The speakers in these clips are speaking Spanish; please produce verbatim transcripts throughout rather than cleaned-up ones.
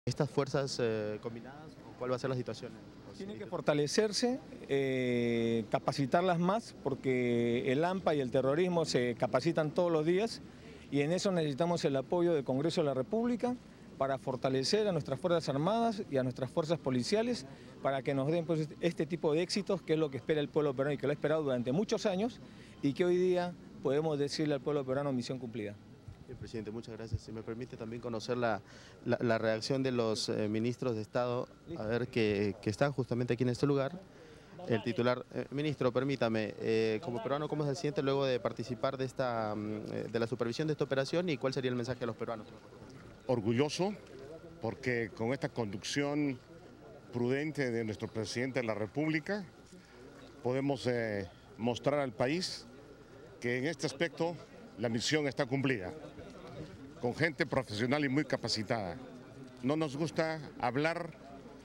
¿Estas fuerzas eh, combinadas o cuál va a ser la situación? Tienen que fortalecerse, eh, capacitarlas más, porque el AMPA y el terrorismo se capacitan todos los días y en eso necesitamos el apoyo del Congreso de la República para fortalecer a nuestras Fuerzas Armadas y a nuestras fuerzas policiales para que nos den pues, este tipo de éxitos, que es lo que espera el pueblo peruano y que lo ha esperado durante muchos años y que hoy día podemos decirle al pueblo peruano misión cumplida. Bien, presidente, muchas gracias. Si me permite también conocer la, la, la reacción de los eh, ministros de Estado, a ver, que, que están justamente aquí en este lugar. El titular, eh, ministro, permítame, eh, como peruano, ¿cómo se siente luego de participar de, esta, de la supervisión de esta operación y cuál sería el mensaje a los peruanos? Orgulloso, porque con esta conducción prudente de nuestro presidente de la República podemos eh, mostrar al país que en este aspecto la misión está cumplida, con gente profesional y muy capacitada. No nos gusta hablar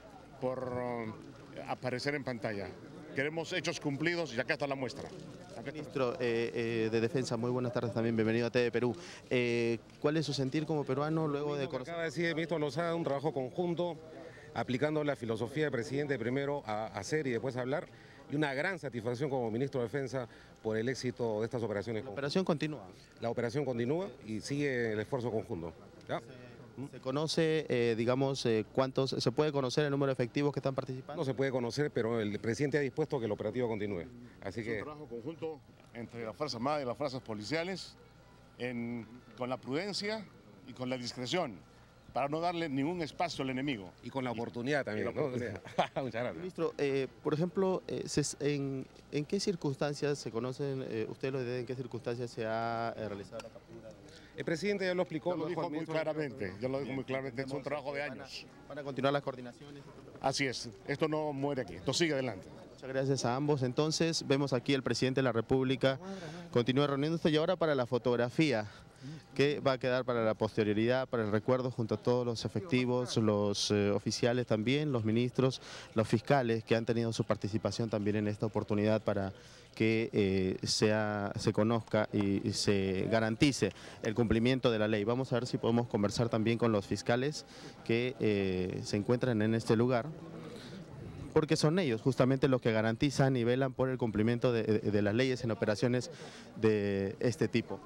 por uh, aparecer en pantalla. Queremos hechos cumplidos y acá está la muestra. Ministro eh, eh, de Defensa, muy buenas tardes también, bienvenido a T V Perú. Eh, ¿Cuál es su sentir como peruano luego de conocer? Acaba de decir el ministro Lozada, un trabajo conjunto, aplicando la filosofía del presidente, primero a hacer y después a hablar, y una gran satisfacción como ministro de Defensa por el éxito de estas operaciones. La operación continúa. La operación continúa y sigue el esfuerzo conjunto. ¿Ya? ¿Se conoce, eh, digamos, eh, cuántos, se puede conocer el número de efectivos que están participando? No se puede conocer, pero el presidente ha dispuesto que el operativo continúe. Así es que... un trabajo conjunto entre las Fuerzas Armadas y las Fuerzas Policiales, en, con la prudencia y con la discreción, para no darle ningún espacio al enemigo. Y con la oportunidad también, la ¿no? oportunidad. Muchas gracias. Ministro, eh, por ejemplo, eh, se, en, ¿en qué circunstancias se conocen, eh, usted lo de en qué circunstancias se ha eh, realizado la captura? El presidente ya lo explicó. Ya lo dijo muy claramente, ya lo dijo muy claramente, es un trabajo de años. ¿Van a continuar las coordinaciones? Así es, esto no muere aquí, esto sigue adelante. Muchas gracias a ambos. Entonces, vemos aquí el presidente de la República continúa reuniéndose y ahora para la fotografía, que va a quedar para la posterioridad, para el recuerdo, junto a todos los efectivos, los eh, oficiales también, los ministros, los fiscales que han tenido su participación también en esta oportunidad para que eh, sea, se conozca y, y se garantice el cumplimiento de la ley. Vamos a ver si podemos conversar también con los fiscales que eh, se encuentran en este lugar, porque son ellos justamente los que garantizan y velan por el cumplimiento de, de, de las leyes en operaciones de este tipo.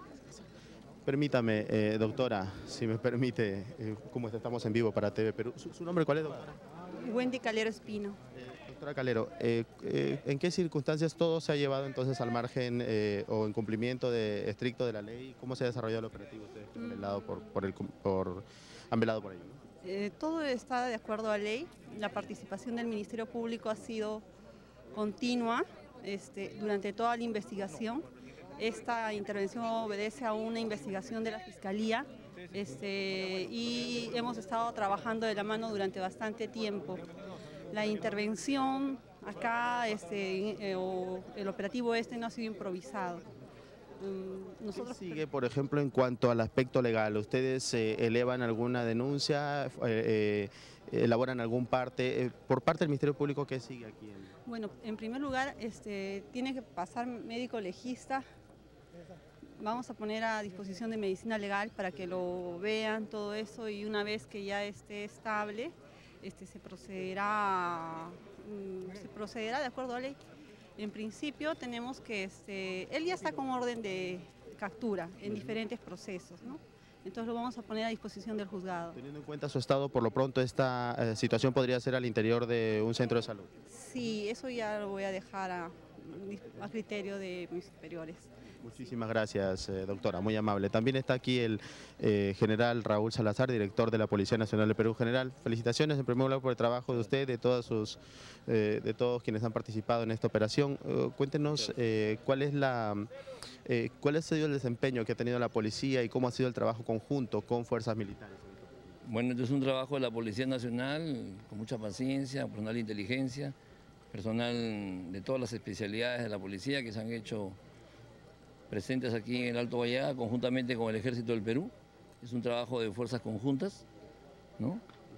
Permítame, eh, doctora, si me permite, eh, como estamos en vivo para T V Perú. ¿Su, su nombre cuál es, doctora? Wendy Calero Espino. Eh, doctora Calero, eh, eh, ¿en qué circunstancias todo se ha llevado entonces al margen eh, o en cumplimiento de, estricto de la ley? ¿Cómo se ha desarrollado el operativo? Ustedes que han velado por, por el, por, han velado por ello, ¿no? Eh, todo está de acuerdo a ley. La participación del Ministerio Público ha sido continua este, durante toda la investigación. Esta intervención obedece a una investigación de la Fiscalía este, y hemos estado trabajando de la mano durante bastante tiempo. La intervención acá, este, eh, o el operativo este no ha sido improvisado. Nosotros... ¿Qué sigue, por ejemplo, en cuanto al aspecto legal? ¿Ustedes eh, elevan alguna denuncia, eh, eh, elaboran algún parte? Eh, por parte del Ministerio Público, ¿qué sigue aquí? En... Bueno, en primer lugar, este, tiene que pasar médico legista. Vamos a poner a disposición de medicina legal para que lo vean todo eso y una vez que ya esté estable, este, se procederá, se procederá de acuerdo a la ley. En principio tenemos que, este, él ya está con orden de captura en diferentes procesos, ¿no? Entonces lo vamos a poner a disposición del juzgado. Teniendo en cuenta su estado, por lo pronto esta eh, situación podría ser al interior de un centro de salud. Sí, eso ya lo voy a dejar a, a criterio de mis superiores. Muchísimas gracias, eh, doctora, muy amable. También está aquí el eh, general Raúl Salazar, director de la Policía Nacional de Perú. General, felicitaciones en primer lugar por el trabajo de usted, de todos sus, eh, de todos quienes han participado en esta operación. Eh, cuéntenos eh, cuál es la, eh, cuál ha sido el desempeño que ha tenido la policía y cómo ha sido el trabajo conjunto con fuerzas militares. Bueno, esto es un trabajo de la Policía Nacional con mucha paciencia, personal de inteligencia, personal de todas las especialidades de la policía que se han hecho presentes aquí en el Alto Guayaga conjuntamente con el Ejército del Perú. Es un trabajo de fuerzas conjuntas, ¿no?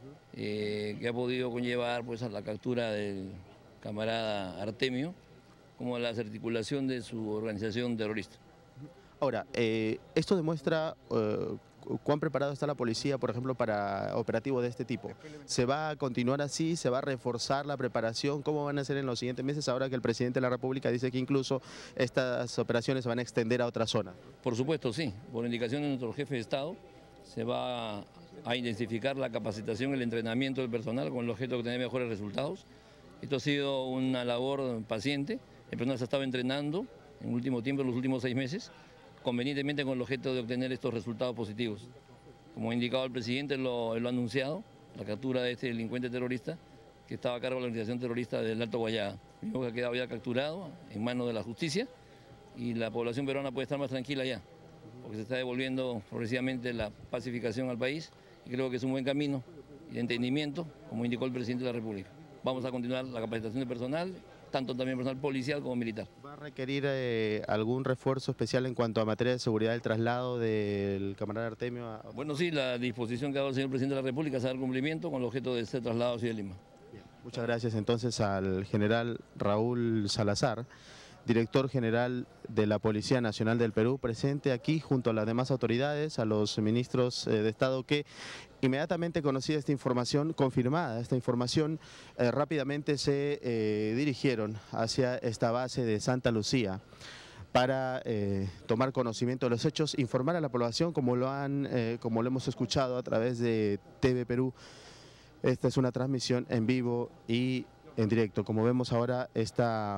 eh, que ha podido conllevar pues, a la captura del camarada Artemio como la desarticulación de su organización terrorista. Ahora, eh, esto demuestra, eh, ¿cuán preparado está la policía, por ejemplo, para operativos de este tipo? ¿Se va a continuar así? ¿Se va a reforzar la preparación? ¿Cómo van a ser en los siguientes meses ahora que el presidente de la República dice que incluso estas operaciones se van a extender a otras zonas? Por supuesto, sí. Por indicación de nuestro jefe de Estado, se va a intensificar la capacitación y el entrenamiento del personal con el objeto de obtener mejores resultados. Esto ha sido una labor paciente. El personal se ha estado entrenando en el último tiempo, en los últimos seis meses, convenientemente con el objeto de obtener estos resultados positivos. Como ha indicado el presidente, lo, lo ha anunciado, la captura de este delincuente terrorista que estaba a cargo de la organización terrorista del Alto Guayaga. Mismo que ha quedado ya capturado en manos de la justicia y la población peruana puede estar más tranquila ya, porque se está devolviendo progresivamente la pacificación al país y creo que es un buen camino de entendimiento, como indicó el presidente de la República. Vamos a continuar la capacitación de personal, tanto también personal policial como militar. ¿Va a requerir eh, algún refuerzo especial en cuanto a materia de seguridad del traslado del camarada Artemio? A... Bueno, sí, la disposición que ha dado el señor presidente de la República es a dar cumplimiento con el objeto de ser trasladado hacia Lima. Bien. Muchas gracias entonces al general Raúl Salazar, director general de la Policía Nacional del Perú, presente aquí junto a las demás autoridades, a los ministros eh, de Estado que inmediatamente conocida esta información, confirmada esta información, eh, rápidamente se eh, dirigieron hacia esta base de Santa Lucía para eh, tomar conocimiento de los hechos, informar a la población como lo, han, eh, como lo hemos escuchado a través de T V Perú. Esta es una transmisión en vivo y en directo. Como vemos ahora, esta...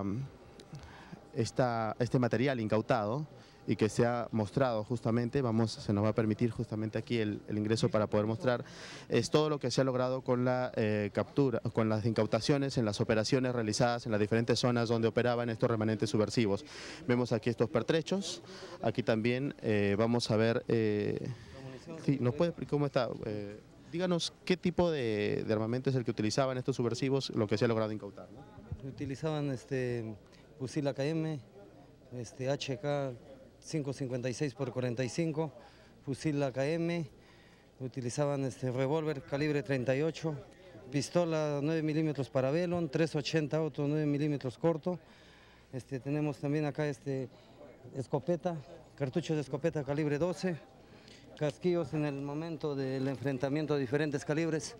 Esta, este material incautado y que se ha mostrado justamente, vamos, se nos va a permitir justamente aquí el, el ingreso para poder mostrar, es todo lo que se ha logrado con la eh, captura, con las incautaciones en las operaciones realizadas en las diferentes zonas donde operaban estos remanentes subversivos. Vemos aquí estos pertrechos, aquí también eh, vamos a ver, eh, sí, ¿nos puede explicar cómo está? Eh, díganos qué tipo de, de armamento es el que utilizaban estos subversivos, lo que se ha logrado incautar, ¿no? Utilizaban este... fusil A K M, este, H K cinco cincuenta y seis por cuarenta y cinco, fusil A K M, utilizaban este, revólver calibre treinta y ocho, pistola nueve milímetros Parabellum, trescientos ochenta auto nueve milímetros corto. Este, tenemos también acá este, escopeta, cartuchos de escopeta calibre doce, casquillos en el momento del enfrentamiento de diferentes calibres.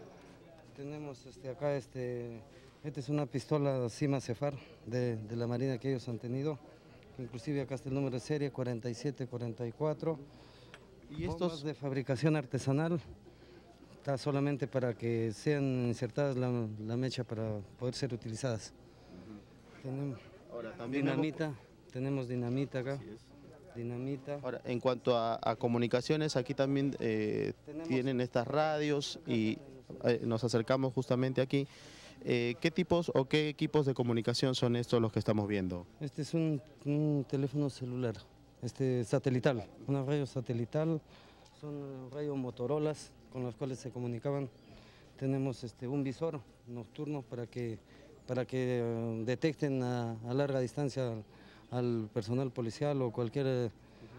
Tenemos este, acá este... Esta es una pistola Sima Cefar de, de la Marina que ellos han tenido, inclusive acá está el número de serie cuarenta y siete cuarenta y cuatro. ¿Y estos bombas de fabricación artesanal? Está solamente para que sean insertadas la, la mecha para poder ser utilizadas. Uh-huh. Tenemos Ahora, también dinamita, hemos... tenemos dinamita acá. Dinamita. Ahora, en cuanto a, a comunicaciones, aquí también eh, tienen estas radios y eh, nos acercamos justamente aquí. Eh, ¿Qué tipos o qué equipos de comunicación son estos los que estamos viendo? Este es un, un teléfono celular, este satelital, una radio satelital, son radios Motorolas con los cuales se comunicaban. Tenemos este, un visor nocturno para que, para que uh, detecten a, a larga distancia al, al personal policial o cualquier...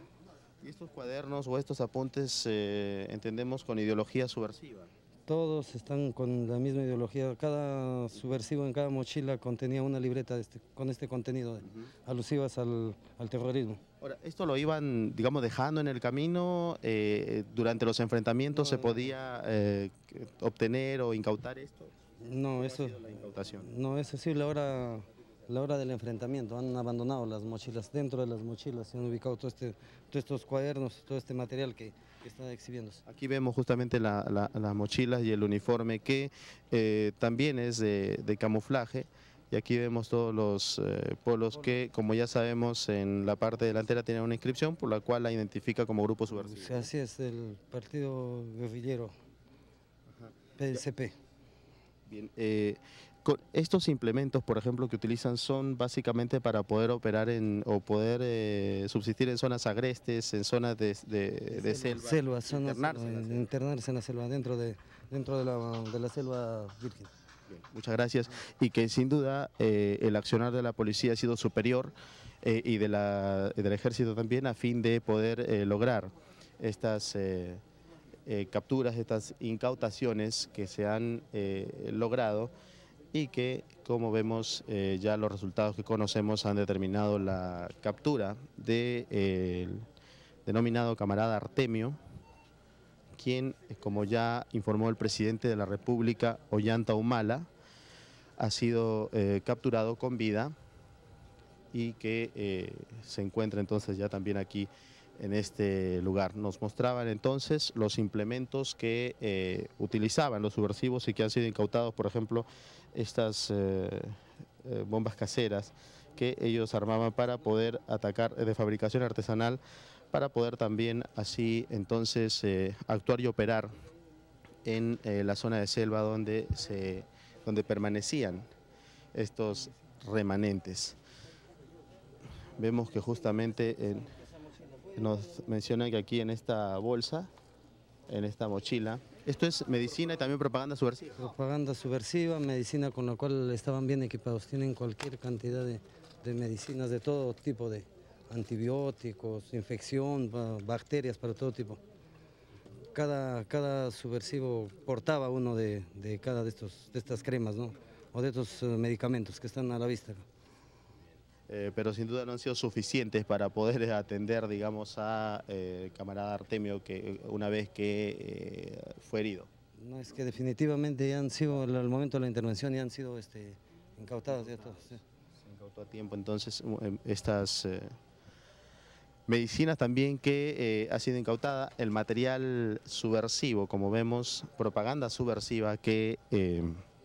¿Y estos cuadernos o estos apuntes eh, entendemos con ideología subversiva? Todos están con la misma ideología. Cada subversivo en cada mochila contenía una libreta de este, con este contenido, de, uh-huh. alusivas al, al terrorismo. Ahora, ¿esto lo iban, digamos, dejando en el camino? Eh, ¿Durante los enfrentamientos no, se podía eh, obtener o incautar esto? No, eso, la incautación? No, eso sí, la hora, la hora del enfrentamiento. Han abandonado las mochilas. Dentro de las mochilas se han ubicado todo este, todos estos cuadernos, todo este material que... que está exhibiéndose. Aquí vemos justamente la, la, las mochilas y el uniforme que eh, también es de, de camuflaje, y aquí vemos todos los eh, polos que, como ya sabemos, en la parte delantera tienen una inscripción por la cual la identifica como grupo subversivo. Sí, así es, el partido guerrillero, P S P. Bien, eh, con estos implementos, por ejemplo, que utilizan son básicamente para poder operar en o poder eh, subsistir en zonas agrestes, en zonas de, de, de, de selva, selva, zonas, internarse, en la selva. internarse en la selva, dentro de, dentro de, la, de la selva virgen. Bien, muchas gracias. Y que sin duda eh, el accionar de la policía ha sido superior eh, y de la, del ejército también a fin de poder eh, lograr estas eh, eh, capturas, estas incautaciones que se han eh, logrado, y que, como vemos, eh, ya los resultados que conocemos han determinado la captura del de, eh, denominado camarada Artemio, quien, como ya informó el presidente de la República, Ollanta Humala, ha sido eh, capturado con vida y que eh, se encuentra entonces ya también aquí en este lugar. Nos mostraban entonces los implementos que eh, utilizaban los subversivos y que han sido incautados, por ejemplo, estas eh, eh, bombas caseras que ellos armaban para poder atacar, de fabricación artesanal, para poder también así entonces eh, actuar y operar en eh, la zona de selva donde, se, donde permanecían estos remanentes. Vemos que justamente en, nos mencionan que aquí en esta bolsa, en esta mochila, esto es medicina y también propaganda subversiva. Propaganda subversiva, medicina con la cual estaban bien equipados, tienen cualquier cantidad de, de medicinas de todo tipo, de antibióticos, infección, bacterias para todo tipo. Cada, cada subversivo portaba uno de, de cada de, estos, de estas cremas, ¿no? O de estos medicamentos que están a la vista. Eh, pero sin duda no han sido suficientes para poder atender, digamos, a eh, camarada Artemio, que una vez que eh, fue herido. No, es que definitivamente ya han sido, al momento de la intervención, ya han sido este, incautados. Ya todos, sí. Se incautó a tiempo, entonces, estas eh, medicinas también que eh, ha sido incautada, el material subversivo, como vemos, propaganda subversiva que eh,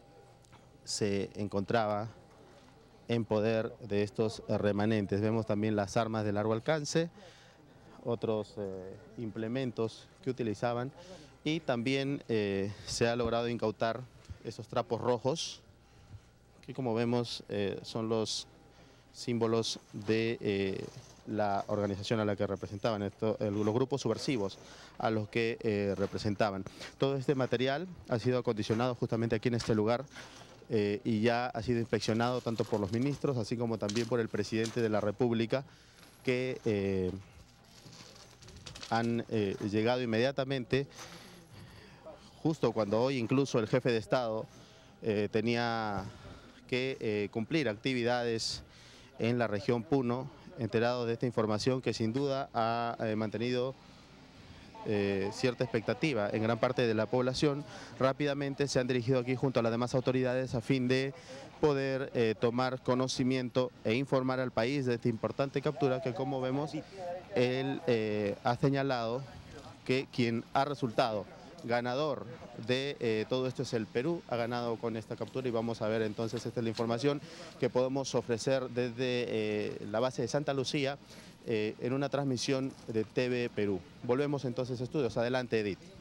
se encontraba en poder de estos remanentes. Vemos también las armas de largo alcance, otros eh, implementos que utilizaban y también eh, se ha logrado incautar esos trapos rojos que, como vemos, eh, son los símbolos de eh, la organización a la que representaban, esto, el, los grupos subversivos a los que eh, representaban. Todo este material ha sido acondicionado justamente aquí en este lugar Eh, y ya ha sido inspeccionado tanto por los ministros, así como también por el presidente de la República, que eh, han eh, llegado inmediatamente, justo cuando hoy incluso el jefe de Estado eh, tenía que eh, cumplir actividades en la región Puno, enterado de esta información que sin duda ha eh, mantenido Eh, cierta expectativa en gran parte de la población. Rápidamente se han dirigido aquí junto a las demás autoridades a fin de poder eh, tomar conocimiento e informar al país de esta importante captura que, como vemos, él eh, ha señalado que quien ha resultado ganador de eh, todo esto es el Perú, ha ganado con esta captura y vamos a ver entonces, esta es la información que podemos ofrecer desde eh, la base de Santa Lucía, Eh, en una transmisión de T V Perú. Volvemos entonces a estudios. Adelante, Edith.